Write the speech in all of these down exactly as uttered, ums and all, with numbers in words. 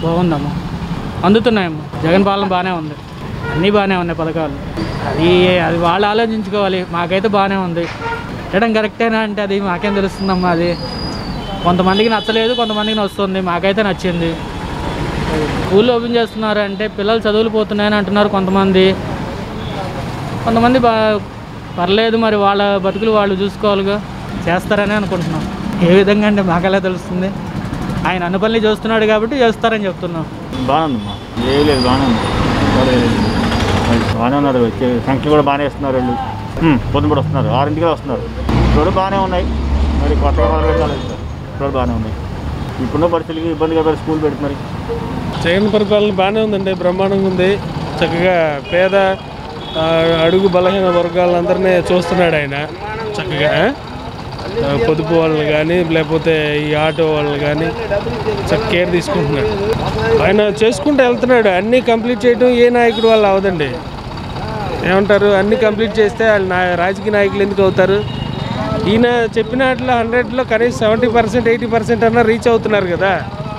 బాగుందమ్మా, అందుతున్నాయమ్మా. జగన్ పాలన బాగానే ఉంది, అన్నీ బాగానే ఉన్నాయి పథకాలు. అది అది వాళ్ళు ఆలోచించుకోవాలి. మాకైతే బాగానే ఉంది. పెట్టడం కరెక్టేనా అంటే అది మాకేం తెలుస్తుందమ్మా. అది కొంతమందికి నచ్చలేదు, కొంతమందికి నచ్చుతుంది. మాకైతే నచ్చింది. స్కూల్లో ఓపెన్ చేస్తున్నారు అంటే పిల్లలు చదువులు పోతున్నాయని అంటున్నారు కొంతమంది. కొంతమంది బా పర్లేదు, మరి వాళ్ళ బతుకులు వాళ్ళు చూసుకోవాలిగా, చేస్తారని అనుకుంటున్నాం. ఏ విధంగా అంటే మాకెలా తెలుస్తుంది? ఆయన అన్ని పనులు చూస్తున్నాడు కాబట్టి చేస్తారని చెప్తున్నాం. బాగుందమ్మా, ఏ లేదు బాగానే ఉంది, బాగానే ఉన్నారు. వచ్చే సంఖ్య కూడా బాగానే ఇస్తున్నారు. వాళ్ళు పొద్దున కూడా వస్తున్నారు, ఆరింటికే వస్తున్నారు. ఇప్పుడు బాగానే ఉన్నాయి. మరి కొత్తగా మొదలు పెట్టాలి, ఇప్పుడు బాగానే ఉన్నాయి. ఇప్పుడున్న పరిస్థితులకి ఇబ్బంది కదా, స్కూల్ పెడుతున్నారు. జగన్ పరిపాలన బాగానే ఉందండి, బ్రహ్మాండంగా ఉంది. చక్కగా పేద అడుగు బలహీన వర్గాలందరినీ చూస్తున్నాడు ఆయన. చక్కగా పొదుపు వాళ్ళని కానీ లేకపోతే ఈ ఆటో వాళ్ళని కానీ చక్కగా కేర్ తీసుకుంటున్నాడు. ఆయన చేసుకుంటూ వెళ్తున్నాడు. అన్నీ కంప్లీట్ చేయడం ఏ నాయకుడు వాళ్ళు అవదండి. ఏమంటారు, అన్నీ కంప్లీట్ చేస్తే వాళ్ళు నా రాజకీయ నాయకులు ఎందుకు అవుతారు? ఈయన చెప్పిన వాటిలో హండ్రెడ్లో కనీసం సెవెంటీ పర్సెంట్ ఎయిటీ పర్సెంట్ అన్నా రీచ్ అవుతున్నారు కదా.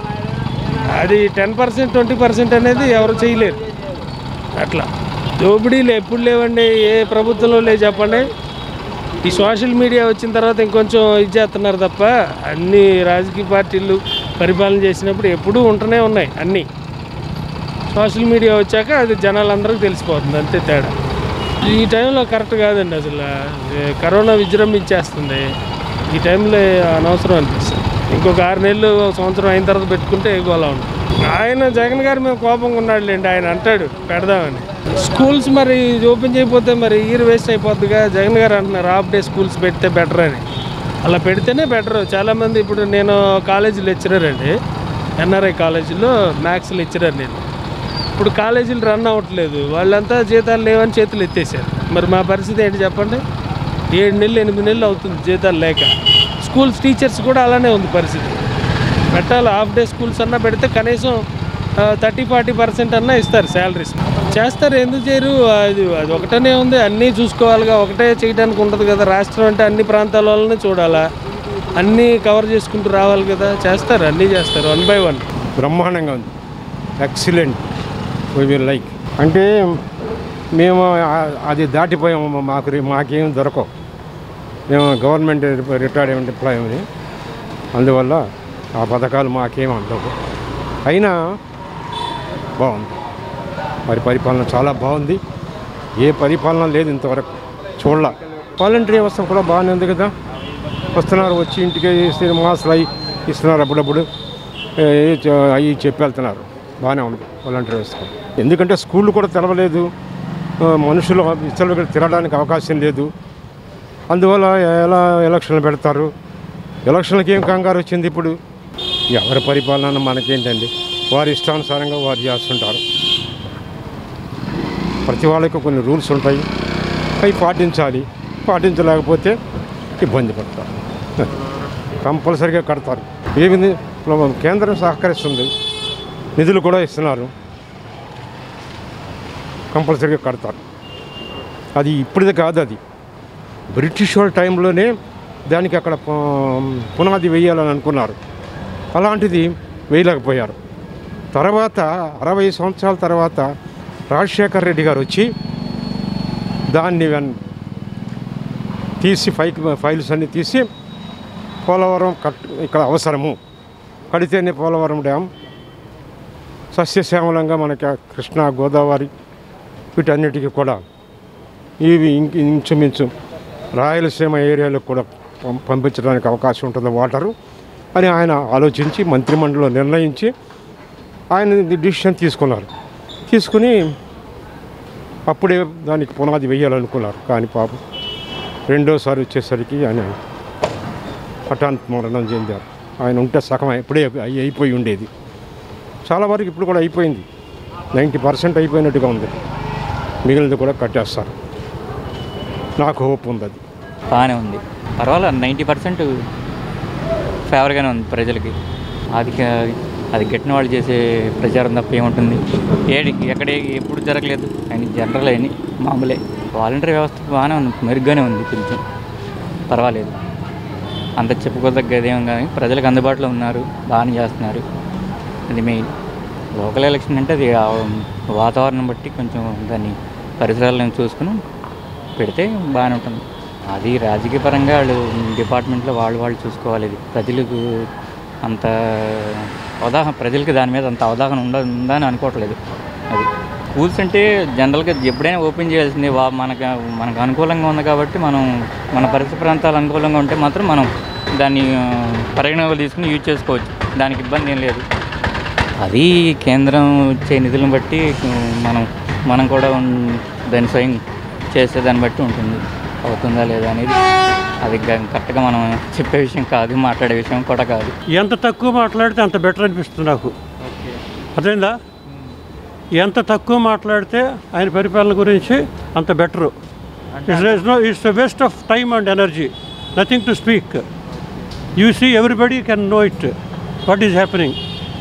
అది టెన్ పర్సెంట్ ట్వంటీ పర్సెంట్ అనేది ఎవరు చేయలేరు. అట్లా దోపిడీలు ఎప్పుడు లేవండి, ఏ ప్రభుత్వంలో లేదు చెప్పండి. ఈ సోషల్ మీడియా వచ్చిన తర్వాత ఇంకొంచెం ఇది చేస్తున్నారు తప్ప అన్ని రాజకీయ పార్టీలు పరిపాలన చేసినప్పుడు ఎప్పుడూ ఉంటూనే ఉన్నాయి. అన్నీ సోషల్ మీడియా వచ్చాక అది జనాలందరికీ తెలిసిపోతుంది, అంతే తేడా. ఈ టైంలో కరెక్ట్ కాదండి. అసలు కరోనా విజృంభించేస్తుంది. ఈ టైంలో అనవసరం అనిపిస్తుంది. ఇంకొక ఆరు నెలలు సంవత్సరం అయిన తర్వాత పెట్టుకుంటే ఎక్కువలా ఉంటుంది. ఆయన జగన్ గారు మేము కోపంగా ఉన్నాడులేండి. ఆయన అంటాడు పెడదామని. స్కూల్స్ మరి ఓపెన్ చేయకపోతే మరి ఇయర్ వేస్ట్ అయిపోద్దిగా. జగన్ గారు అంటున్నారు హాఫ్ డే స్కూల్స్ పెడితే బెటర్ అని. అలా పెడితేనే బెటర్. చాలామంది ఇప్పుడు నేను కాలేజీ లెక్చరర్ అండి, ఎన్ఆర్ఐ కాలేజీలో మ్యాథ్స్ లెక్చరర్ నేను. ఇప్పుడు కాలేజీలు రన్ అవ్వట్లేదు, వాళ్ళంతా జీతాలు లేవని చేతులు ఎత్తేసారు. మరి మా పరిస్థితి ఏంటి చెప్పండి? ఏడు నెలలు ఎనిమిది నెలలు అవుతుంది జీతాలు లేక. స్కూల్స్ టీచర్స్ కూడా అలానే ఉంది పరిస్థితి. పెట్టాలి హాఫ్ డే స్కూల్స్ అన్నా పెడితే కనీసం థర్టీ ఫార్టీ పర్సెంట్ అన్నా ఇస్తారు శాలరీస్. చేస్తారు, ఎందుకు చేయరు? అది అది ఒకటనే ఉంది, అన్నీ చూసుకోవాలిగా. ఒకటే చేయడానికి ఉండదు కదా. రాష్ట్రం అంటే అన్ని ప్రాంతాల వాళ్ళని చూడాలా, అన్నీ కవర్ చేసుకుంటూ రావాలి కదా. చేస్తారు, అన్నీ చేస్తారు, వన్ బై వన్. బ్రహ్మాండంగా ఉంది, ఎక్సలెంట్. వీ విల్ లైక్ అంటే మేము అది దాటిపోయాము. మాకు మాకేం దొరకవు. మేము గవర్నమెంట్ రిటైర్డ్ ఎంప్లాయీ, అందువల్ల ఆ పథకాలు మాకేం అందవు. అయినా బాగుంది, మరి పరిపాలన చాలా బాగుంది. ఏ పరిపాలన లేదు ఇంతవరకు, చూడాల. వాలంటరీ వ్యవస్థ కూడా బాగానే ఉంది కదా. వస్తున్నారు, వచ్చి ఇంటికి మాస్లు అవి ఇస్తున్నారు, అప్పుడప్పుడు అవి చెప్పి వెళ్తున్నారు. బాగానే ఉంది వాలంటరీ వ్యవస్థ. ఎందుకంటే స్కూళ్ళు కూడా తెరవలేదు, మనుషులు ఇతరుల దగ్గర తిరగడానికి అవకాశం లేదు. అందువల్ల ఎలా ఎలక్షన్లు పెడతారు? ఎలక్షన్లకి ఏం కంగారు వచ్చింది? ఇప్పుడు ఎవరి పరిపాలన మనకేంటండి, వారి ఇష్టానుసారంగా వారు చేస్తుంటారు. ప్రతి వాళ్ళకి కొన్ని రూల్స్ ఉంటాయి, అవి పాటించాలి. పాటించలేకపోతే ఇబ్బంది పడతారు. కంపల్సరిగా కడతారు. ఏమి కేంద్రం సహకరిస్తుంది, నిధులు కూడా ఇస్తున్నారు, కంపల్సరిగా కడతారు. అది ఇప్పుడుది కాదు, అది బ్రిటిష్ వాళ్ళ టైంలోనే దానికి అక్కడ పునాది వేయాలని అనుకున్నారు. అలాంటిది వేయలేకపోయారు. తర్వాత అరవై సంవత్సరాల తర్వాత రాజశేఖర్ రెడ్డి గారు వచ్చి దాన్ని తీసి ఫై ఫైల్స్ అన్నీ తీసి పోలవరం కట్ ఇక్కడ అవసరము, కడితేనే పోలవరం డ్యామ్ సస్యశ్యామలంగా మనకి కృష్ణా గోదావరి వీటన్నిటికీ కూడా ఇవి ఇంక ఇంచుమించు రాయలసీమ ఏరియాలకు కూడా పంపించడానికి అవకాశం ఉంటుంది వాటరు అని ఆయన ఆలోచించి మంత్రిమండలిలో నిర్ణయించి ఆయన డిసిషన్ తీసుకున్నారు. తీసుకుని అప్పుడే దానికి పునాది వేయాలనుకున్నారు. కానీ పాపం రెండోసారి వచ్చేసరికి ఆయన హఠాత్ మరణం చెందారు. ఆయన ఉంటే సగం ఎప్పుడే అయిపోయి ఉండేది. చాలా వరకు ఇప్పుడు కూడా అయిపోయింది, నైంటీ పర్సెంట్ అయిపోయినట్టుగా ఉంది. మిగిలినది కూడా కట్టేస్తారు. నాకు హోప్ ఉంది. అది బాగానే ఉంది, పర్వాలేదు. నైంటీ పర్సెంట్ ఫేవర్గానే ఉంది ప్రజలకి. అది అది గట్టిన వాళ్ళు చేసే ప్రచారం తప్ప ఏముంటుంది? ఏడి ఎక్కడ ఎప్పుడు జరగలేదు. ఆయన జనరల్ అయిన మామూలే. వాలంటరీ వ్యవస్థ బాగానే ఉంది, మెరుగ్గానే ఉంది, కొంచెం పర్వాలేదు. అంత చెప్పుకోదగ్గదేమో కానీ ప్రజలకు అందుబాటులో ఉన్నారు, బాగానే చేస్తున్నారు. అది మెయిన్. లోకల్ ఎలక్షన్ అంటే అది ఆ వాతావరణం బట్టి కొంచెం దాన్ని పరిసరాలను చూసుకుని పెడితే బాగానే ఉంటుంది. అది రాజకీయ పరంగా వాళ్ళు డిపార్ట్మెంట్లో వాళ్ళు వాళ్ళు చూసుకోవాలి. ఇది ప్రజలకు అంత అవగాహన ప్రజలకి దాని మీద అంత అవగాహన ఉండ ఉందని అనుకోవట్లేదు. అది స్కూల్స్ అంటే జనరల్గా ఎప్పుడైనా ఓపెన్ చేయాల్సింది వా మనకు మనకు అనుకూలంగా ఉంది కాబట్టి మనం మన పరిసర ప్రాంతాలు అనుకూలంగా ఉంటే మాత్రం మనం దాన్ని పరిగణనలో తీసుకుని యూజ్ చేసుకోవచ్చు. దానికి ఇబ్బంది ఏం లేదు. అది కేంద్రం ఇచ్చే నిధులను బట్టి మనం మనం కూడా దాన్ని స్వయం చేసే దాన్ని బట్టి ఉంటుంది. అవుతుందా లేదా అనేది అది కరెక్ట్గా మనం చెప్పే విషయం కాదు, మాట్లాడే విషయం కూడా కాదు. ఎంత తక్కువ మాట్లాడితే అంత బెటర్ అనిపిస్తుంది నాకు. అర్థమైందా? ఎంత తక్కువ మాట్లాడితే ఆయన పరిపాలన గురించి అంత better. It's no it's the waste of time and energy, nothing to speak. You see everybody can know it what is happening.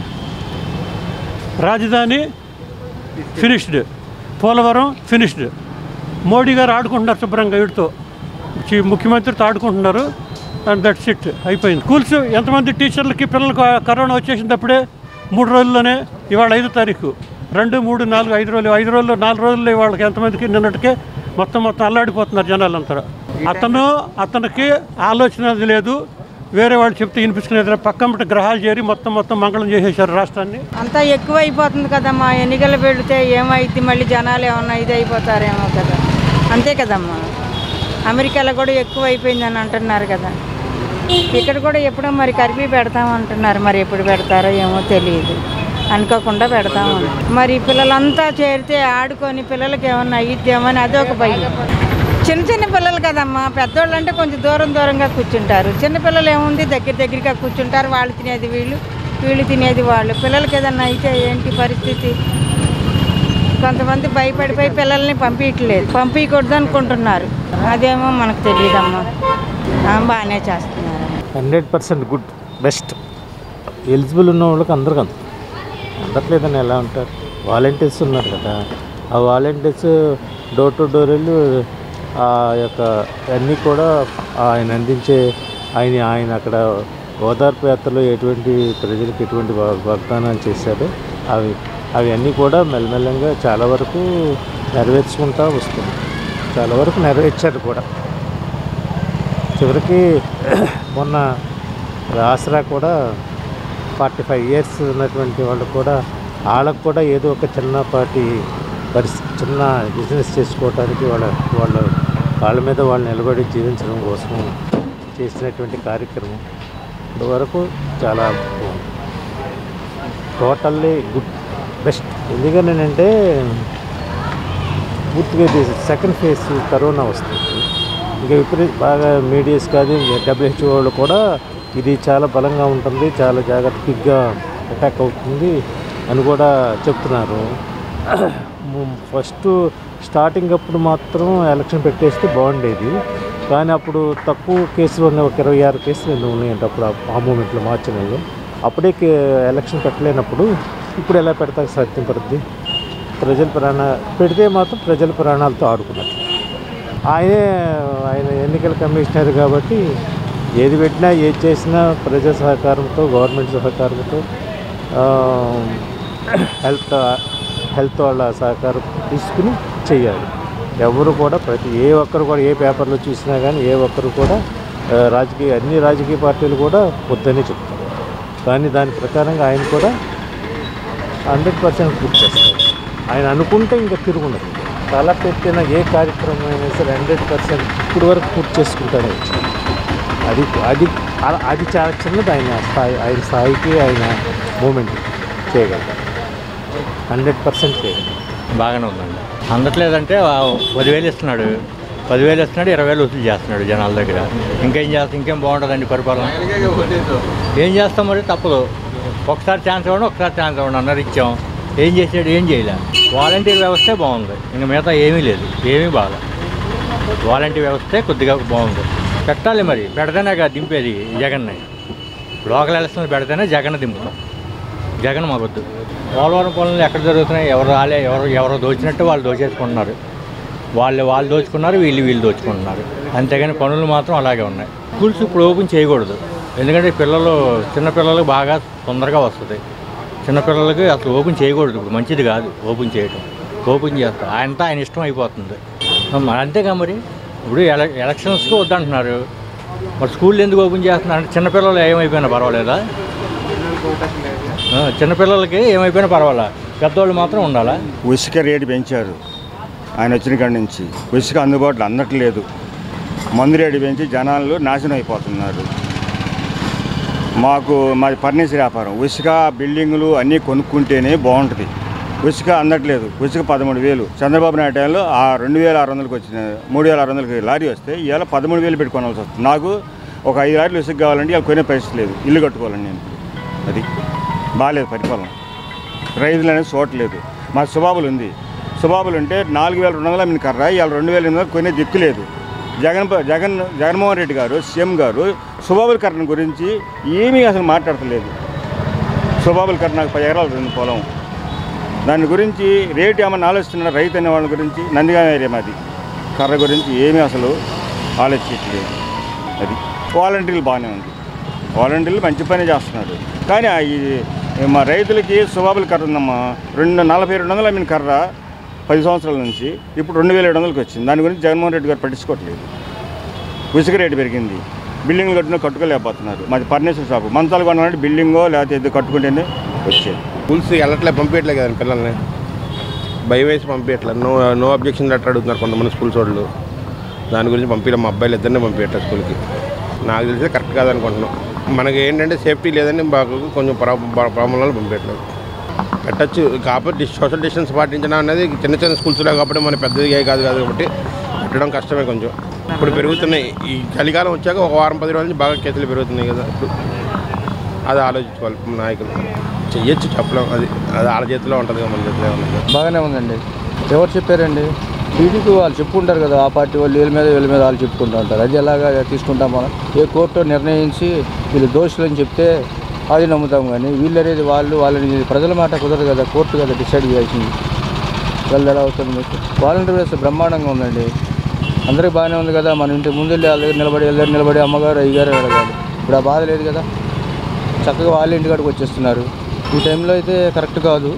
రాజధాని ఫినిష్డ్, పోలవరం ఫినిష్డ్. మోడీ గారు ఆడుకుంటున్నారు శుభ్రంగా, వీటితో ముఖ్యమంత్రితో ఆడుకుంటున్నారు. అండ్ దట్స్ ఇట్, అయిపోయింది. స్కూల్స్ ఎంతమంది టీచర్లకి పిల్లలకు కరోనా వచ్చేసినప్పుడే మూడు రోజుల్లోనే, ఇవాళ ఐదో తారీఖు, రెండు మూడు నాలుగు ఐదు రోజులు ఐదు రోజుల్లో నాలుగు రోజుల్లో వాళ్ళకి ఎంతమందికి నిన్నటికే మొత్తం మొత్తం అల్లాడిపోతున్నారు జనాలంతా. అతను అతనికి ఆలోచన లేదు, వేరే వాళ్ళు చెప్తే వినిపించుకునేది పక్కన గ్రహాలు చేరి మొత్తం మొత్తం మంగళం చేసేసారు రాష్ట్రాన్ని. అంతా ఎక్కువ అయిపోతుంది కదమ్మా. ఎన్నికలు పెడితే ఏమైంది, మళ్ళీ జనాలు ఏమన్నా ఇది అయిపోతారేమో కదా, అంతే కదమ్మా. అమెరికాలో కూడా ఎక్కువ అయిపోయిందని అంటున్నారు కదా, ఇక్కడ కూడా ఎప్పుడో మరి కర్ఫ్యూ పెడతామంటున్నారు. మరి ఎప్పుడు పెడతారో ఏమో తెలియదు, అనుకోకుండా పెడతాము. మరి పిల్లలంతా చేరితే ఆడుకొని పిల్లలకి ఏమన్నా అయ్యిద్దేమో అని అదొక భయం. చిన్న చిన్న పిల్లలు కదమ్మా, పెద్దోళ్ళు అంటే కొంచెం దూరం దూరంగా కూర్చుంటారు. చిన్నపిల్లలు ఏముంది దగ్గర దగ్గరగా కూర్చుంటారు. వాళ్ళు తినేది వీళ్ళు, వీళ్ళు తినేది వాళ్ళు. పిల్లలకి ఏదన్నా అయితే ఏంటి పరిస్థితి? కొంతమంది భయపడిపోయి పిల్లల్ని పంపించట్లేదు, పంపించకూడదు అనుకుంటున్నారు. అదేమో మనకు తెలియదమ్మా. బాగానే చేస్తున్నారు. Hundred percent good, best. Eligible ఉన్న వాళ్ళకి అందరికీ అంత అందట్లేదని ఎలా ఉంటారు? వాలంటీర్స్ ఉన్నారు కదా, ఆ వాలంటీర్స్ డోర్ టు డోర్ వెళ్ళి ఆ యొక్క అన్నీ కూడా ఆయన అందించే ఆయన ఆయన అక్కడ ఓదార్పు యాత్రలో ఎటువంటి ప్రజలకు ఎటువంటి వాగ్దానాలు చేశారో అవి అవి అన్నీ కూడా మెల్లమెల్లంగా చాలా వరకు నెరవేర్చుకుంటూ వస్తుంది. చాలా వరకు నెరవేర్చారు కూడా. చివరికి మొన్న ఆసరా కూడా ఫార్టీ ఫైవ్ ఇయర్స్ ఉన్నటువంటి వాళ్ళు కూడా వాళ్ళకు కూడా ఏదో ఒక చిన్నపాటి పరిస్థితి, చిన్న బిజినెస్ చేసుకోవడానికి వాళ్ళ వాళ్ళ వాళ్ళ మీద వాళ్ళు నిలబడి జీవించడం కోసం చేసినటువంటి కార్యక్రమం ఇంతవరకు చాలా టోటల్లీ గుడ్, బెస్ట్. ఎందుకనంటే పూర్తిగా ఇది సెకండ్ ఫేజ్ కరోనా వస్తుంది. ఇంకా విపరీత బాగా మీడియాస్ కాదు, డబ్ల్యూహెచ్ఓ వాళ్ళు కూడా ఇది చాలా బలంగా ఉంటుంది, చాలా జాగ్రత్తగా అటాక్ అవుతుంది అని కూడా చెప్తున్నారు. ఫస్ట్ స్టార్టింగ్ అప్పుడు మాత్రం ఎలక్షన్ పెట్టేస్తే బాగుండేది, కానీ అప్పుడు తక్కువ కేసులు ఉన్నాయి, ఒక ఇరవై ఆరు కేసులు ఎన్నో ఉన్నాయంటే అప్పుడు ఆ మూమెంట్లో మార్చి నెలలో. అప్పుడే ఎలక్షన్ పెట్టలేనప్పుడు ఇప్పుడు ఎలా పెడతాక సాధ్యం పడుద్ది? ప్రజల ప్రాణ పెడితే మాత్రం ప్రజల ప్రాణాలతో ఆడుకున్నారు. ఆయనే ఆయన ఎన్నికల కమిషనర్ కాబట్టి ఏది పెట్టినా ఏది చేసినా ప్రజా సహకారంతో, గవర్నమెంట్ సహకారంతో, హెల్త్ హెల్త్ వాళ్ళ సహకారం తీసుకుని చెయ్యాలి. ఎవరు కూడా ప్రతి ఏ ఒక్కరు కూడా ఏ పేపర్లో చూసినా కానీ ఏ ఒక్కరు కూడా రాజకీయ అన్ని రాజకీయ పార్టీలు కూడా వద్దనే చెప్తారు. కానీ దాని ప్రకారంగా ఆయన కూడా హండ్రెడ్ పర్సెంట్ పూర్తి చేస్తారు. ఆయన అనుకుంటే ఇంకా తిరుగుండదు. తల పెట్టిన ఏ కార్యక్రమం అయినా సరే హండ్రెడ్ పర్సెంట్ ఇప్పుడు వరకు పూర్తి చేసుకుంటానే వచ్చారు. అది అది అది చాలా చిన్నది. ఆయన స్థాయి ఆయన స్థాయికి ఆయన మూమెంట్ చేయగలరు, హండ్రెడ్ పర్సెంట్ చేయగలరు. బాగానే ఉందండి. అందట్లేదంటే పదివేలు ఇస్తున్నాడు, పదివేలు ఇస్తున్నాడు, ఇరవై వేలు వసూలు చేస్తున్నాడు జనాల దగ్గర. ఇంకేం చేస్తాం? ఇంకేం బాగుంటుందండి పరిపాలన? ఏం చేస్తాం మరి? తప్పదు. ఒకసారి ఛాన్స్ ఇవ్వండి, ఒకసారి ఛాన్స్ ఇవ్వండి అన్నారు, ఇచ్చాం. ఏం చేసాడు? ఏం చేయలే. వాలంటీర్ వ్యవస్థే బాగుంది, ఇంకా మిగతా ఏమీ లేదు, ఏమీ బాగా. వాలంటీర్ వ్యవస్థే కొద్దిగా బాగుంది. పెట్టాలి మరి, పెడితేనే కదా దింపేది జగన్ని. లోకల్ ఎలక్షన్లు పెడితేనే జగన్ దింపుతాం. జగన్ మాకొద్దు. పోలవరం పనులు ఎక్కడ జరుగుతున్నాయి? ఎవరు రాలే, ఎవరు ఎవరు దోచినట్టు వాళ్ళు దోచేసుకుంటున్నారు. వాళ్ళు వాళ్ళు దోచుకున్నారు, వీళ్ళు వీళ్ళు దోచుకుంటున్నారు. అంతేగాని పనులు మాత్రం అలాగే ఉన్నాయి. స్కూల్స్ ఇప్పుడు ఓపెన్ చేయకూడదు, ఎందుకంటే పిల్లలు చిన్నపిల్లలు బాగా తొందరగా వస్తుంది. చిన్నపిల్లలకి అసలు ఓపెన్ చేయకూడదు, ఇప్పుడు మంచిది కాదు ఓపెన్ చేయడం. ఓపెన్ చేస్తా ఆయనంతా ఆయన ఇష్టం అయిపోతుంది. అంతేగా మరి ఇప్పుడు ఎల ఎలక్షన్స్కి వద్దంటున్నారు, మరి స్కూల్ ఎందుకు ఓపెన్ చేస్తున్నారు అంటే చిన్నపిల్లలు ఏమైపోయినా పర్వాలేదా? చిన్నపిల్లలకి ఏమైపోయినా పర్వాలా, పెద్దవాళ్ళు మాత్రం ఉండాలా? ఉసుక రేటు పెంచారు ఆయన వచ్చిన కాడి నుంచి. ఉసుక అందుబాటులో అందట్లేదు. మందు రేటు పెంచి జనాలు నాశనం అయిపోతున్నారు. మాకు మాది ఫర్నిచర్ వ్యాపారం. ఉసుక బిల్డింగులు అన్నీ కొనుక్కుంటేనే బాగుంటుంది. ఉసుక అందట్లేదు. ఉసుక పదమూడు వేలు చంద్రబాబు నాయుడు టైంలో ఆ రెండు వేల ఆరు వందలకి వచ్చిన మూడు వేల ఆరు వందలకి లారీ వస్తే ఇవాళ పదమూడు వేలు పెట్టుకోవాల్సి వస్తుంది. నాకు ఒక ఐదు లారీలు ఉసుక కావాలంటే ఇవాళ కొనే పరిస్థితి లేదు. ఇల్లు కట్టుకోవాలండి నేను. అది బాగాలేదు పరిపాలన. రైతులు అనేది చూడలేదు. మా సుబాబులు ఉంది. సుబాబులు ఉంటే నాలుగు వేల రెండు వందల మీ కర్ర ఇవాళ రెండు వేల ఎనిమిది వందలు కొనే దిక్కు లేదు. జగన్ జగన్ జగన్మోహన్ రెడ్డి గారు సీఎం గారు సుబాబుల కర్ణ గురించి ఏమీ అసలు మాట్లాడతలేదు. సుబాబుల కర్ణ నాకు పది ఎకరాలు రెండు పొలం, దాని గురించి రేటు ఏమన్నా ఆలోచిస్తున్న రైతు అనే వాళ్ళ గురించి నందిగా ఏరియా మాది. కర్ర గురించి ఏమీ అసలు ఆలోచించలేదు. అది వాలంటీర్లు బాగానే ఉంది. వాలంటీర్లు మంచి పని చేస్తున్నారు. కానీ ఈ మా రైతులకి సుబాబుల కర్ర ఉందమ్మా రెండు నలభై రెండు వందల మీన కర్ర పది సంవత్సరాల నుంచి ఇప్పుడు రెండు వేల ఏడు వందలకి వచ్చింది. దాని గురించి జగన్మోహన్ రెడ్డి గారు పట్టించుకోవట్లేదు. ఉసుక రేటు పెరిగింది. బిల్డింగ్లు కట్టినా కట్టుకోలేకపోతున్నారు. మాది ఫర్నిచర్ షాపు. మంచాలు కొనాలంటే బిల్డింగో లేకపోతే ఇది కట్టుకుంటేనే వచ్చేది. స్కూల్స్ వెళ్ళట్లే, పంపించట్లేదు కదండి పిల్లల్ని. భయం వేసి పంపించట్లేదు. నో నో అబ్జెక్షన్ లెటర్ అడుగుతున్నారు కొంతమంది స్కూల్స్ వాళ్ళు. దాని గురించి పంపించడం మా అబ్బాయిలు ఇద్దరినే పంపించట్లేదు స్కూల్కి. నాకు తెలిసి కరెక్ట్ కాదనుకుంటున్నాం. మనకి ఏంటంటే సేఫ్టీ లేదని మాకు కొంచెం ప్రాబ్లంలో పంపించట్లేదు. పెట్టచ్చు కాబట్టి సోషల్ డిస్టెన్స్ పాటించడం అనేది చిన్న చిన్న స్కూల్స్లో కాబట్టి మన పెద్దదిగా కాదు కాదు కాబట్టి పెట్టడం కష్టమే కొంచెం. ఇప్పుడు పెరుగుతున్నాయి. ఈ చలికాలం వచ్చాక ఒక వారం పది రోజుల నుంచి బాగా కేసులు పెరుగుతున్నాయి కదా. ఇప్పుడు అది ఆలోచించుకోవాలి నాయకులు. చెయ్యొచ్చు చెప్పలేం. అది అది వాళ్ళ చేతిలో ఉంటుంది కదా, మన చేతిలో ఉంటుంది. బాగానే ఉందండి. ఎవరు చెప్పారండి? టీడీపీ వాళ్ళు చెప్పుకుంటారు కదా, ఆ పార్టీ వాళ్ళు వీళ్ళ మీద వీళ్ళ మీద వాళ్ళు చెప్పుకుంటూ ఉంటారు. అది ఎలాగా తీసుకుంటాం మనం? ఏ కోర్టు నిర్ణయించి వీళ్ళు దోషులని చెప్తే అది నమ్ముతాం. కానీ వీళ్ళు అనేది వాళ్ళు వాళ్ళని ప్రజల మాట కుదరదు కదా, కోర్టు కదా డిసైడ్ చేయాల్సింది. వాళ్ళు ఎలా అవుతుంది మీకు? వాలంటీర్ వ్యవస్థ బ్రహ్మాండంగా ఉందండి. అందరికీ బాగానే ఉంది కదా. మన ఇంటి ముందు వెళ్ళి వాళ్ళ దగ్గర నిలబడి వెళ్ళారు నిలబడి అమ్మగారు అయ్యగారు అడగాలి. ఇప్పుడు ఆ బాధ లేదు కదా, చక్కగా వాళ్ళ ఇంటికాడికి వచ్చేస్తున్నారు. ఈ టైంలో అయితే కరెక్ట్ కాదు.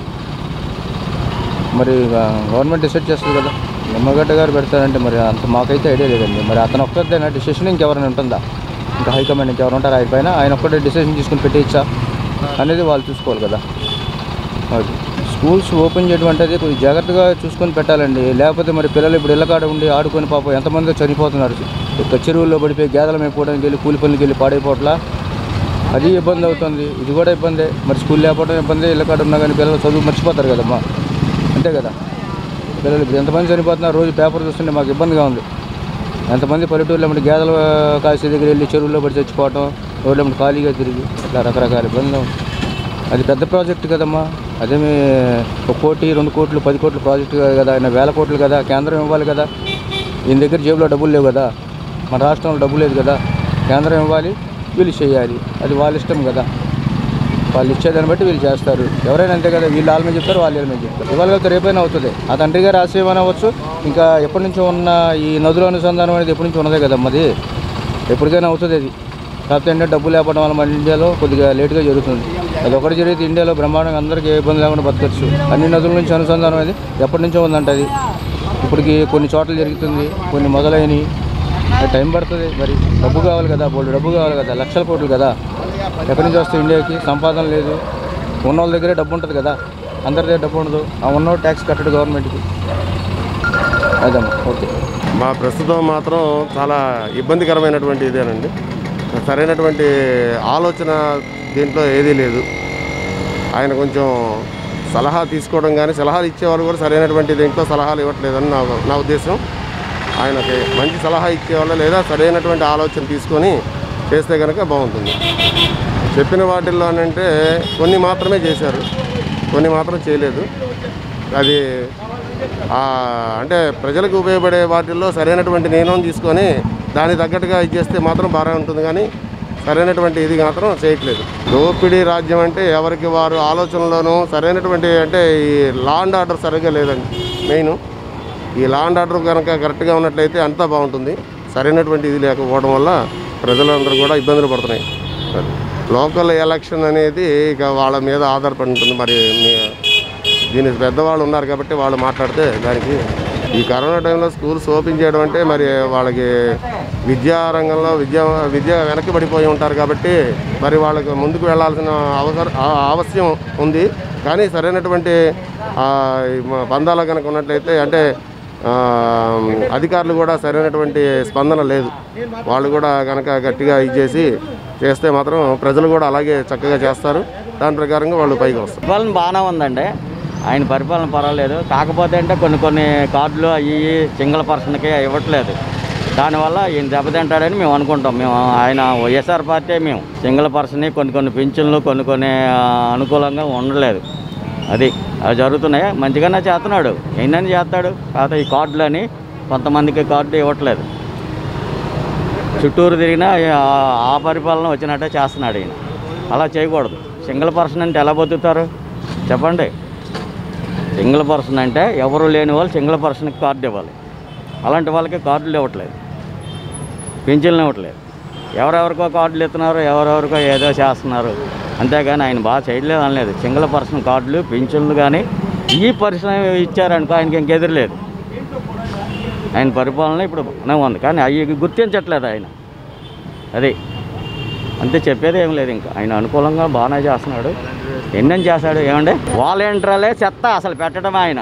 మరి గవర్నమెంట్ డిసైడ్ చేస్తుంది కదా. నిమ్మగడ్డ గారు పెడతారంటే మరి అంత మాకైతే ఐడియా లేదండి. మరి అతను ఒక్కరిదేనా డిసిషన్? ఇంకెవరైనా ఉంటుందా? ఇంకా హైకమాండ్ ఇంకెవరు ఉంటారు ఆయన పైన? ఆయన ఒక్కటే డిసిషన్ తీసుకుని పెట్టేయచ్చా అనేది వాళ్ళు చూసుకోవాలి కదా. అది స్కూల్స్ ఓపెన్ చేయడం అంటే అది కొంచెం జాగ్రత్తగా చూసుకొని పెట్టాలండి. లేకపోతే మరి పిల్లలు ఇప్పుడు ఇళ్ళకాడ ఉండి ఆడుకొని పాపం ఎంతమంది చనిపోతున్నారు. ఇక చెరువుల్లో పడిపోయి గేదెల మేపుకోవడానికి వెళ్ళి కూలి పనులకి వెళ్ళి పాడైపోవట్లా, అది ఇబ్బంది అవుతుంది. ఇది కూడా ఇబ్బందే. మరి స్కూల్ లేకపోవడం ఇబ్బంది. ఇళ్ళకాడ ఉన్నా కానీ పిల్లలు చదువు మర్చిపోతారు కదమ్మా. అంతే కదా. పిల్లలు ఇప్పుడు ఎంతమంది చనిపోతున్నారు రోజు పేపర్ చూస్తుంటే మాకు ఇబ్బందిగా ఉంది. ఎంతమంది పల్లెటూరులో ఏమంటే గేదెలు కాసే దగ్గర వెళ్ళి చెరువుల్లో పడి చచ్చిపోవటం, రోడ్లు ఏమంటే ఖాళీగా తిరిగి ఇట్లా రకరకాల ఇబ్బందులు. అది పెద్ద ప్రాజెక్ట్ కదమ్మా. అదేమి ఒక కోటి రెండు కోట్లు పది కోట్ల ప్రాజెక్టు కదా, ఆయన వేల కోట్లు కదా. కేంద్రం ఇవ్వాలి కదా. ఈయన దగ్గర జేబులో డబ్బులు లేవు కదా, మన రాష్ట్రంలో డబ్బు లేదు కదా. కేంద్రం ఇవ్వాలి, వీళ్ళు చేయాలి. అది వాళ్ళ ఇష్టం కదా. వాళ్ళు ఇచ్చేదాన్ని బట్టి వీళ్ళు చేస్తారు. ఎవరైనా అంతే కదా. వీళ్ళు వాళ్ళ మీద చెప్తారు, వాళ్ళు వీళ్ళ మీద చెప్తారు. ఇవాళ వెళ్తే రేపైనా అవుతుంది. ఆ తండ్రి గారు ఆశయం అవ్వచ్చు. ఇంకా ఎప్పటి నుంచో ఉన్న ఈ నదుల అనుసంధానం అనేది ఎప్పటి నుంచో ఉన్నదే కదమ్మా. అది ఎప్పటికైనా అవుతుంది. అది కాకపోతే ఏంటంటే డబ్బు లేకపోవడం వల్ల మన ఇండియాలో కొద్దిగా లేట్గా జరుగుతుంది. అది ఒకటి జరిగితే ఇండియాలో బ్రహ్మాండంగా అందరికీ ఏ ఇబ్బంది లేకుండా బతకచ్చు. అన్ని నదుల నుంచి అనుసంధానం అనేది ఎప్పటి నుంచో ఉందంట. అది ఇప్పటికి కొన్ని చోట్ల జరుగుతుంది, కొన్ని మొదలైనవి. టైం పడుతుంది. మరి డబ్బు కావాలి కదా, బోల్డ్ డబ్బు కావాలి కదా, లక్షల కోట్లు కదా. ఎక్కడి నుంచి వస్తే ఇండియాకి సంపాదన లేదు. ఉన్న వాళ్ళ దగ్గరే డబ్బు ఉంటుంది కదా, అందరి దగ్గర డబ్బు ఉండదు. ఆ ఉన్నోడు ట్యాక్స్ కట్టడు గవర్నమెంట్కి. అదమ్మా. ఓకే. మా ప్రస్తుతం మాత్రం చాలా ఇబ్బందికరమైనటువంటి ఇదేనండి. సరైనటువంటి ఆలోచన దీంట్లో ఏదీ లేదు. ఆయన కొంచెం సలహా తీసుకోవడం కానీ సలహాలు ఇచ్చేవాళ్ళు కూడా సరైనటువంటి దీంట్లో సలహాలు ఇవ్వట్లేదని నా నా ఉద్దేశం. ఆయనకి మంచి సలహా ఇచ్చేవాళ్ళు లేదా సరైనటువంటి ఆలోచన తీసుకొని చేస్తే కనుక బాగుంటుంది. చెప్పిన వాటిల్లో అంటే కొన్ని మాత్రమే చేశారు, కొన్ని మాత్రం చేయలేదు. అది అంటే ప్రజలకు ఉపయోగపడే వాటిల్లో సరైనటువంటి నిర్ణయం తీసుకొని దానికి తగ్గట్టుగా ఇది చేస్తే మాత్రం బాగా ఉంటుంది. కానీ సరైనటువంటి ఇది మాత్రం చేయట్లేదు. దోపిడీ రాజ్యం అంటే ఎవరికి వారు ఆలోచనలోనూ సరైనటువంటి అంటే ఈ లా అండ్ ఆర్డర్ సరిగ్గా లేదండి. మెయిన్ ఈ లా అండ్ ఆర్డర్ కనుక కరెక్ట్గా ఉన్నట్లయితే అంతా బాగుంటుంది. సరైనటువంటి ఇది లేకపోవడం వల్ల ప్రజలందరూ కూడా ఇబ్బందులు పడుతున్నాయి. లోకల్ ఎలక్షన్ అనేది ఇక వాళ్ళ మీద ఆధారపడి ఉంటుంది. మరి దీనికి పెద్దవాళ్ళు ఉన్నారు కాబట్టి వాళ్ళు మాట్లాడితే దానికి ఈ కరోనా టైంలో స్కూల్స్ ఓపెన్ చేయడం అంటే మరి వాళ్ళకి విద్యా రంగంలో విద్య విద్య వెనక్కి పడిపోయి ఉంటారు కాబట్టి మరి వాళ్ళకి ముందుకు వెళ్ళాల్సిన అవసరం ఆవశ్యం ఉంది. కానీ సరైనటువంటి బంధాలు కనుక ఉన్నట్లయితే అంటే అధికారులు కూడా సరైనటువంటి స్పందన లేదు. వాళ్ళు కూడా కనుక గట్టిగా ఇచ్చేసి చేస్తే మాత్రం ప్రజలు కూడా అలాగే చక్కగా చేస్తారు. దాని ప్రకారంగా వాళ్ళు పైకి వస్తారు. పరిపాలన బాగానే ఉందండి, ఆయన పరిపాలన పర్వాలేదు. కాకపోతే అంటే కొన్ని కొన్ని కార్డులు అవి సింగిల్ పర్సన్కి ఇవ్వట్లేదు. దానివల్ల ఈయన దెబ్బతింటాడని మేము అనుకుంటాం. మేము ఆయన వైఎస్ఆర్ పార్టీ, మేము సింగిల్ పర్సన్ కొన్ని కొన్ని పింఛన్లు కొన్ని కొన్ని అనుకూలంగా ఉండలేదు. అది అవి జరుగుతున్నాయి. మంచిగానే చేస్తున్నాడు, ఏంటని చేస్తాడు. కాకపోతే ఈ కార్డులు అని కొంతమందికి కార్డు ఇవ్వట్లేదు. చుట్టూరు తిరిగినా ఆ పరిపాలన వచ్చినట్టే చేస్తున్నాడు ఈయన. అలా చేయకూడదు. సింగిల్ పర్సన్ అంటే ఎలా బతుకుతారు చెప్పండి? సింగిల్ పర్సన్ అంటే ఎవరు లేని వాళ్ళు సింగిల్ పర్సన్కి కార్డు ఇవ్వాలి. అలాంటి వాళ్ళకి కార్డులు ఇవ్వట్లేదు, పింఛన్లు ఇవ్వట్లేదు. ఎవరెవరికో కార్డులు ఇస్తున్నారు, ఎవరెవరికో ఏదో చేస్తున్నారు. అంతేగాని ఆయన బాగా చేయలేదు అనలేదు. సింగిల్ పర్సన్ కార్డులు పింఛన్లు కానీ ఈ పర్సన్ ఇచ్చారనుకో ఆయనకి ఇంకెదురులేదు. ఆయన పరిపాలన ఇప్పుడు ఉంది, కానీ అవి గుర్తించట్లేదు ఆయన. అది అంతే, చెప్పేది ఏం లేదు. ఇంకా ఆయన అనుకూలంగా బాగానే చేస్తున్నాడు. ఎన్నెన్ని చేస్తాడు ఏమండి? వాలంటీర్లే చెత్త అసలు పెట్టడం. ఆయన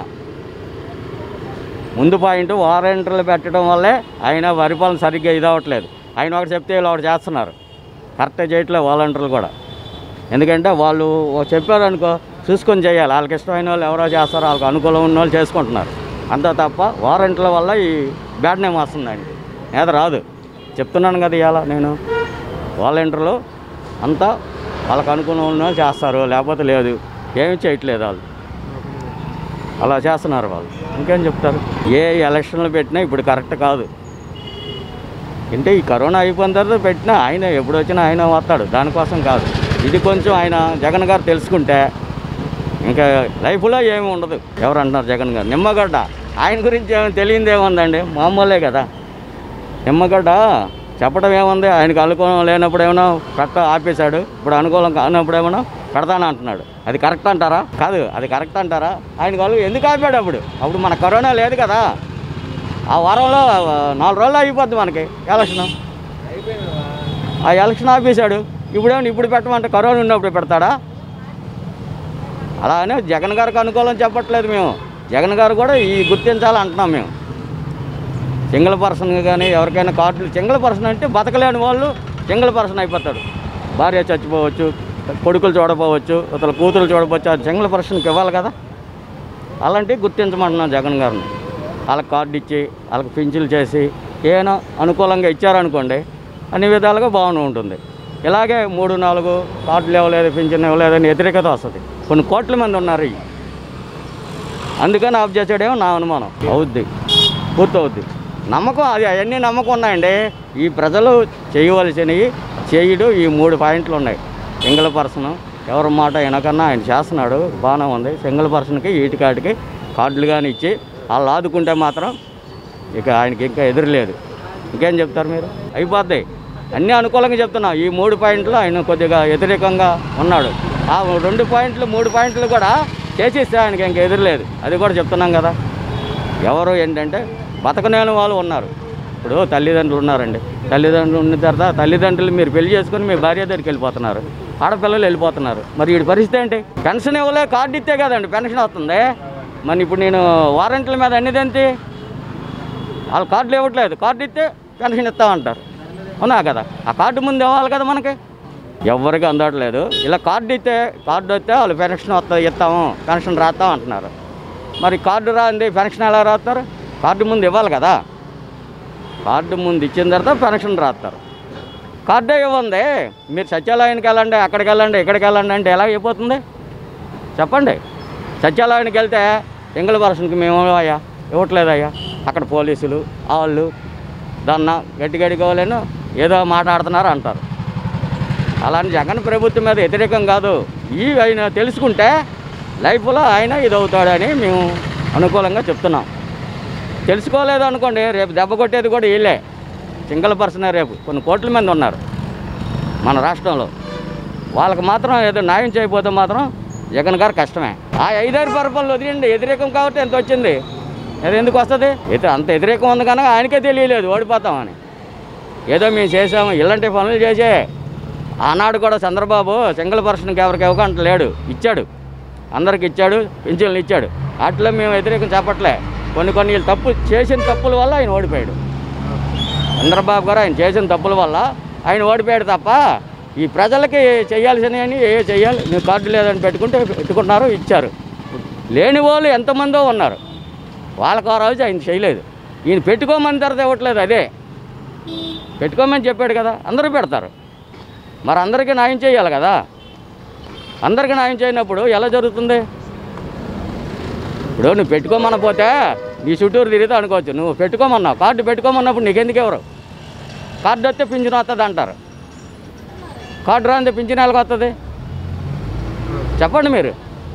ముందు పాయింట్ వాలంటీర్లు పెట్టడం వల్లే ఆయన పరిపాలన సరిగ్గా ఇదవట్లేదు. ఆయన ఒకటి చెప్తే వీళ్ళు ఒకటి చేస్తున్నారు. కరెక్ట్గా చేయట్లేదు వాలంటీర్లు కూడా. ఎందుకంటే వాళ్ళు చెప్పారనుకో చూసుకొని చేయాలి. వాళ్ళకి ఇష్టమైన వాళ్ళు ఎవరో చేస్తారో, వాళ్ళకి అనుకూలం ఉన్న వాళ్ళు చేసుకుంటున్నారు. అంతా తప్ప వారంటీల వల్ల ఈ బ్యాడ్ నేమ్ వస్తుంది ఆయనకి. ఏదో రాదు, చెప్తున్నాను కదా ఇవాళ నేను. వాలంటీర్లు అంతా వాళ్ళకి అనుకూలం ఉన్న వాళ్ళు చేస్తారు, లేకపోతే లేదు, ఏమి చేయట్లేదు వాళ్ళు. అలా చేస్తున్నారు వాళ్ళు. ఇంకేం చెప్తారు? ఏ ఎలక్షన్లు పెట్టినా ఇప్పుడు కరెక్ట్ కాదు. అంటే ఈ కరోనా అయిపోయిన తర్వాత పెట్టినా ఆయన ఎప్పుడు వచ్చినా ఆయన వస్తాడు, దానికోసం కాదు. ఇది కొంచెం ఆయన జగన్ గారు తెలుసుకుంటే ఇంకా లైఫ్లో ఏమి ఉండదు. ఎవరు అంటున్నారు జగన్ గారు? నిమ్మగడ్డ ఆయన గురించి ఏమైనా తెలియదు ఏముందండి, మామూలే కదా. నిమ్మగడ్డ చెప్పడం ఏముంది? ఆయనకు అనుకూలం లేనప్పుడు ఏమైనా పెట్ట ఆపేశాడు, ఇప్పుడు అనుకూలం కానప్పుడు ఏమైనా పెడతాను అంటున్నాడు. అది కరెక్ట్ అంటారా? కాదు, అది కరెక్ట్ అంటారా? ఆయన వాళ్ళు ఎందుకు ఆపాడు? అప్పుడు అప్పుడు మన కరోనా లేదు కదా. ఆ వారంలో నాలుగు రోజులు అయిపోద్ది మనకి ఎలక్షన్. ఆ ఎలక్షన్ ఆపేశాడు. ఇప్పుడేమో ఇప్పుడు పెట్టమంటే కరోనా ఉన్నప్పుడు పెడతాడా? అలానే జగన్ గారికి అనుకూలం చెప్పట్లేదు మేము. జగన్ గారు కూడా ఈ గుర్తించాలి అంటున్నాం మేము. సింగిల్ పర్సన్ కానీ ఎవరికైనా కార్డులు, సింగిల్ పర్సన్ అంటే బతకలేని వాళ్ళు సింగిల్ పర్సన్ అయిపోతాడు. భార్య చచ్చిపోవచ్చు, కొడుకులు చూడపోవచ్చు, అసలు కూతురు చూడపోవచ్చు. అది సింగిల్ పర్సన్కి ఇవ్వాలి కదా. అలాంటివి గుర్తించమంటున్నాం జగన్ గారిని. వాళ్ళకి కార్డు ఇచ్చి వాళ్ళకి పింఛన్లు చేసి ఏమైనా అనుకూలంగా ఇచ్చారనుకోండి అన్ని విధాలుగా బాగానే ఉంటుంది. ఇలాగే మూడు నాలుగు కార్డులు ఇవ్వలేదు, పింఛన్ ఇవ్వలేదని వ్యతిరేకత వస్తుంది. కొన్ని కోట్ల మంది ఉన్నారు, అందుకని ఆఫ్ చేసాడేమో నా అనుమానం. అవుద్ది, పూర్తవుద్ది. నమ్మకం అది, అవన్నీ నమ్మకం ఉన్నాయండి. ఈ ప్రజలు చేయవలసినవి చేయడు. ఈ మూడు పాయింట్లు ఉన్నాయి. సింగిల్ పర్సన్ ఎవరి మాట వెనకన్నా ఆయన చేస్తున్నాడు, బాగానే ఉంది. సింగిల్ పర్సన్కి ఈటి కాటికి కార్డులు కానీ ఇచ్చి వాళ్ళు ఆదుకుంటే మాత్రం ఇక ఆయనకి ఇంకా ఎదురులేదు. ఇంకేం చెప్తారు మీరు? అయిపోద్ది. అన్నీ అనుకూలంగా చెప్తున్నా. ఈ మూడు పాయింట్లు ఆయన కొద్దిగా వ్యతిరేకంగా ఉన్నాడు. ఆ రెండు పాయింట్లు మూడు పాయింట్లు కూడా చేసేస్తే ఆయనకి ఇంకా ఎదురులేదు. అది కూడా చెప్తున్నాం కదా. ఎవరు ఏంటంటే బతకలేని వాళ్ళు ఉన్నారు. ఇప్పుడు తల్లిదండ్రులు ఉన్నారండి. తల్లిదండ్రులు ఉన్న తర్వాత తల్లిదండ్రులు మీరు పెళ్లి చేసుకొని మీ భార్య దగ్గరికి వెళ్ళిపోతున్నారు, ఆడపిల్లలు వెళ్ళిపోతున్నారు. మరి వీడి పరిస్థితి ఏంటి? పెన్షన్ ఇవ్వలే, కార్డు ఇస్తే కదండి పెన్షన్ వస్తుంది. మరి ఇప్పుడు నేను వారంటీల మీద అన్నిదంతి వాళ్ళు కార్డులు ఇవ్వట్లేదు, కార్డు ఇస్తే పెన్షన్ ఇస్తామంటారు. అవునా కదా? ఆ కార్డు ముందు ఇవ్వాలి కదా మనకి. ఎవరికి అందట్లేదు. ఇలా కార్డు ఇస్తే కార్డు వస్తే వాళ్ళు పెన్షన్ వస్తుంది, ఇస్తాము, పెన్షన్ రాస్తాం అంటున్నారు. మరి కార్డు రాంది పెన్షన్ ఎలా రాస్తారు? కార్డు ముందు ఇవ్వాలి కదా. కార్డు ముందు ఇచ్చిన తర్వాత పెన్షన్ రాస్తారు. కార్డే ఇవ్వండి. మీరు సచివాలయానికి వెళ్ళండి, అక్కడికి వెళ్ళండి, ఇక్కడికి వెళ్ళండి అంటే ఎలా అయిపోతుంది చెప్పండి? సచివాలయానికి వెళ్తే సింగిల్ పర్సన్కి మేము అయ్యా ఇవ్వట్లేదయ్యా, అక్కడ పోలీసులు వాళ్ళు దాన్న గట్టి గడికోవాలని ఏదో మాట్లాడుతున్నారు అంటారు. అలాంటి జగన్ ప్రభుత్వం మీద వ్యతిరేకం కాదు. ఈ ఆయన తెలుసుకుంటే లైఫ్లో ఆయన ఇది అవుతాడని మేము అనుకూలంగా చెప్తున్నాం. తెలుసుకోలేదు అనుకోండి, రేపు దెబ్బ కొట్టేది కూడా వీళ్ళే. సింగిల్ పర్సనే రేపు కొన్ని కోట్ల మంది ఉన్నారు మన రాష్ట్రంలో. వాళ్ళకి మాత్రం ఏదో న్యాయం చేయకపోతే మాత్రం జగన్ గారు కష్టమే. ఆ ఐదారు పరిపాలనలు వదిలేండి, వ్యతిరేకం కాబట్టి ఎంత వచ్చింది, అది ఎందుకు వస్తుంది? అయితే అంత వ్యతిరేకం ఉంది కనుక ఆయనకే తెలియలేదు ఓడిపోతామని. ఏదో మేము చేసాము ఇలాంటి పనులు చేసే. ఆనాడు కూడా చంద్రబాబు సింగిల్ పర్సన్కి ఎవరికి ఇవ్వకుండా లేడు, ఇచ్చాడు, అందరికి ఇచ్చాడు, పింఛన్లు ఇచ్చాడు. అట్లా మేము వ్యతిరేకం చెప్పట్లే. కొన్ని కొన్ని తప్పు చేసిన తప్పుల వల్ల ఆయన ఓడిపోయాడు. చంద్రబాబు గారు ఆయన చేసిన తప్పుల వల్ల ఆయన ఓడిపోయాడు తప్ప ఈ ప్రజలకి చేయాల్సినవి ఏ చేయాలి, మీరు కార్డు లేదని పెట్టుకుంటే పెట్టుకున్నారు, ఇచ్చారు. లేని వాళ్ళు ఎంతమందో ఉన్నారు, వాళ్ళకు ఆ రోజు ఆయన చేయలేదు. ఈయన పెట్టుకోమని తర్వాత ఇవ్వట్లేదు. అదే పెట్టుకోమని చెప్పాడు కదా, అందరూ పెడతారు. మరి అందరికీ న్యాయం చేయాలి కదా. అందరికీ న్యాయం చేయనప్పుడు ఎలా జరుగుతుంది? ఇప్పుడు నువ్వు పెట్టుకోమని పోతే నీ చుట్టూరు తిరిగితే అనుకోవచ్చు, నువ్వు పెట్టుకోమన్నావు, కార్డు పెట్టుకోమన్నప్పుడు నీకెందుకు ఎవరు? కార్డు వస్తే పింఛన్ వస్తుంది అంటారు, కార్డు రాందే పింఛన్ ఎలాగ వస్తుంది చెప్పండి మీరు?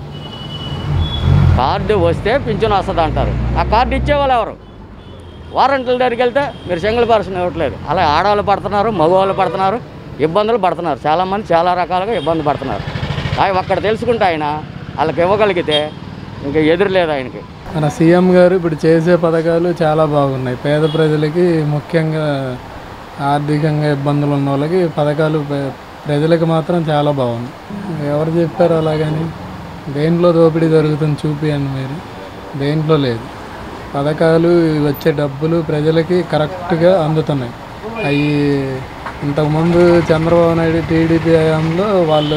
కార్డు వస్తే పింఛన్ వస్తుంది అంటారు, ఆ కార్డు ఇచ్చేవాళ్ళు ఎవరు? వారంటీల దగ్గరికి వెళ్తే మీరు సింగిల్ పర్సన్ ఇవ్వట్లేదు. అలా ఆడవాళ్ళు పడుతున్నారు, మగవాళ్ళు పడుతున్నారు, ఇబ్బందులు పడుతున్నారు. చాలామంది చాలా రకాలుగా ఇబ్బంది పడుతున్నారు. అవి ఒక్కడ తెలుసుకుంటే ఆయన వాళ్ళకి ఇవ్వగలిగితే ఇంకా ఎదురు లేదు ఆయనకి. మన సీఎం గారు ఇప్పుడు చేసే పథకాలు చాలా బాగున్నాయి. పేద ప్రజలకి, ముఖ్యంగా ఆర్థికంగా ఇబ్బందులు ఉన్న వాళ్ళకి పథకాలు ప్రజలకు మాత్రం చాలా బాగున్నాయి. ఎవరు చెప్పారు అలాగని? దేంట్లో దోపిడీ జరుగుతుంది చూపియండి మీరు, దేంట్లో లేదు. పథకాలు వచ్చే డబ్బులు ప్రజలకి కరెక్ట్గా అందుతున్నాయి. అవి ఇంతకుముందు చంద్రబాబు నాయుడు టీడీపీ హయాంలో వాళ్ళు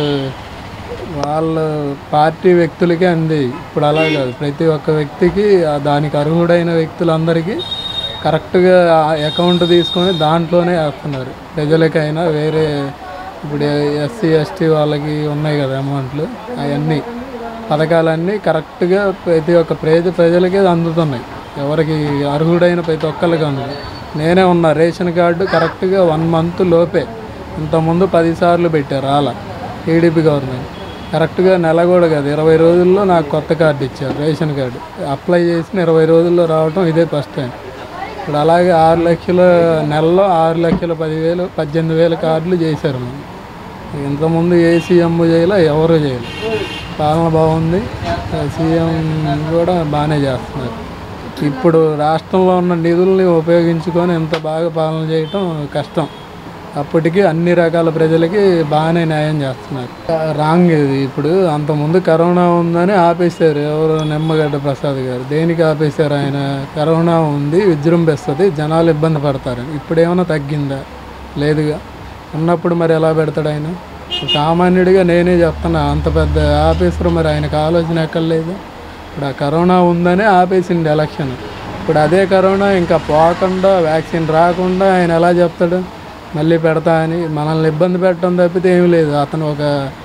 వాళ్ళ పార్టీ వ్యక్తులకే అందేవి. ఇప్పుడు అలా కాదు, ప్రతి ఒక్క వ్యక్తికి దానికి అర్హుడైన వ్యక్తులందరికీ కరెక్ట్గా అకౌంట్ తీసుకొని దాంట్లోనే వేస్తున్నారు. ప్రజలకైనా వేరే ఇప్పుడు ఎస్సీ ఎస్టీ వాళ్ళకి ఉన్నాయి కదా అమౌంట్లు, అవన్నీ పథకాలన్నీ కరెక్ట్గా ప్రతి ఒక్క ప్రజ ప్రజలకే అందుతున్నాయి. ఎవరికి అర్హుడైన ప్రతి ఒక్కరికి అందుతుంది. నేనే ఉన్నా, రేషన్ కార్డు కరెక్ట్గా వన్ మంత్ లోపే, ఇంతకుముందు పదిసార్లు పెట్టారు అలా టీడీపీ గవర్నమెంట్. కరెక్ట్గా నెల కూడా కాదు, ఇరవై రోజుల్లో నాకు కొత్త కార్డు ఇచ్చారు, రేషన్ కార్డు అప్లై చేసిన ఇరవై రోజుల్లో రావటం ఇదే ఫస్ట్ టైం. ఇప్పుడు అలాగే ఆరు లక్షల నెలలో ఆరు లక్షల పదివేలు పద్దెనిమిది వేల కార్డులు చేశారు. మనం ఇంతకుముందు ఏ సీఎం చేయాలో ఎవరు చేయాలి. పాలన బాగుంది, సీఎం కూడా బాగానే చేస్తున్నారు. ఇప్పుడు రాష్ట్రంలో ఉన్న నిధుల్ని ఉపయోగించుకొని ఎంత బాగా పాలన చేయటం కష్టం. అప్పటికి అన్ని రకాల ప్రజలకి బాగానే న్యాయం చేస్తున్నారు. రాంగ్ ఇది. ఇప్పుడు అంతకుముందు కరోనా ఉందని ఆపేశారు ఎవరు, నిమ్మగడ్డ ప్రసాద్ గారు. దేనికి ఆపేశారు? ఆయన కరోనా ఉంది, విజృంభిస్తుంది, జనాలు ఇబ్బంది పడతారని. ఇప్పుడు ఏమైనా తగ్గిందా? లేదుగా. ఉన్నప్పుడు మరి ఎలా పెడతాడు ఆయన? సామాన్యుడిగా నేనే చెప్తున్నా, అంత పెద్ద ఆపేసారు, మరి ఆయనకు ఆలోచన ఎక్కడ లేదు. ఇప్పుడు ఆ కరోనా ఉందనే ఆపేసింది ఎలక్షన్. ఇప్పుడు అదే కరోనా ఇంకా పోకుండా, వ్యాక్సిన్ రాకుండా ఆయన ఎలా చెప్తాడు మళ్ళీ పెడతా అని? మనల్ని ఇబ్బంది పెట్టడం తప్పితే ఏమీ లేదు. అతను ఒక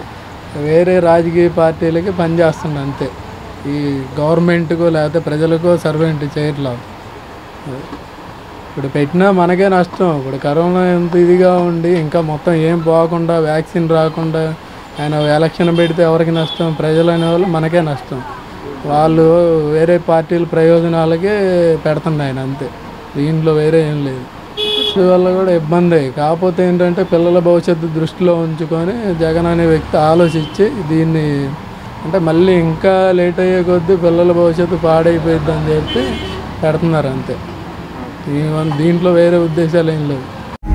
వేరే రాజకీయ పార్టీలకి పనిచేస్తుండ అంతే. ఈ గవర్నమెంట్కో లేకపోతే ప్రజలకో సర్వెంట్ చేయట్లేదు. ఇప్పుడు పెట్టినా మనకే నష్టం. ఇప్పుడు కరోనా ఎంత ఇదిగా ఉండి ఇంకా మొత్తం ఏం పోకుండా, వ్యాక్సిన్ రాకుండా ఆయన ఎలక్షన్ పెడితే ఎవరికి నష్టం? ప్రజలు అనేవాళ్ళు మనకే నష్టం. వాళ్ళు వేరే పార్టీల ప్రయోజనాలకే పెడుతుండే ఆయన అంతే, దీంట్లో వేరే ఏం లేదు. వల్ల కూడా ఇబ్బంది. కాకపోతే ఏంటంటే పిల్లల భవిష్యత్తు దృష్టిలో ఉంచుకొని జగన్ అనే వ్యక్తి ఆలోచించి దీన్ని అంటే మళ్ళీ ఇంకా లేట్ అయ్యే కొద్దీ పిల్లల భవిష్యత్తు పాడైపోయిద్ది అని చెప్పి పెడుతున్నారు అంతే. దీంట్లో వేరే ఉద్దేశాలు ఏం లేవు.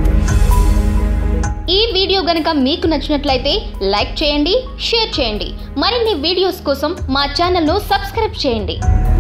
ఈ వీడియో గనుక మీకు నచ్చినట్లయితే లైక్ చేయండి, షేర్ చేయండి. మరిన్ని వీడియోస్ కోసం మా ఛానల్ను సబ్స్క్రైబ్ చేయండి.